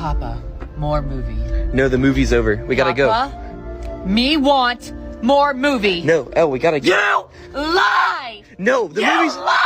Papa, more movie. No, the movie's over. We gotta go. Me want more movie. No, Elle, we gotta go. You lie! No, the movie's... lie!